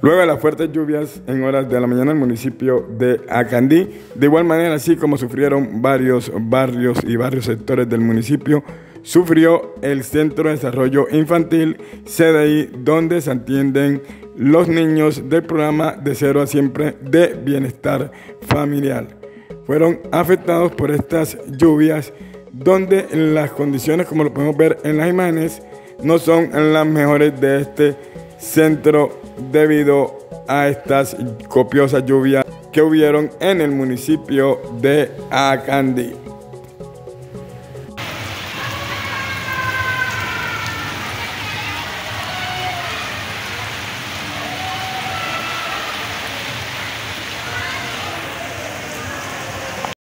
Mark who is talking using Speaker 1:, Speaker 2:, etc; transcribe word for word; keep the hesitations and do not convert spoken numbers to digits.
Speaker 1: Luego de las fuertes lluvias en horas de la mañana en el municipio de Acandí, de igual manera, así como sufrieron varios barrios y varios sectores del municipio, sufrió el Centro de Desarrollo Infantil, C D I, donde se atienden los niños del programa de cero a siempre de bienestar familiar. Fueron afectados por estas lluvias, donde las condiciones, como lo podemos ver en las imágenes, no son las mejores de este centro debido a estas copiosas lluvias que hubieron en el municipio de Acandí.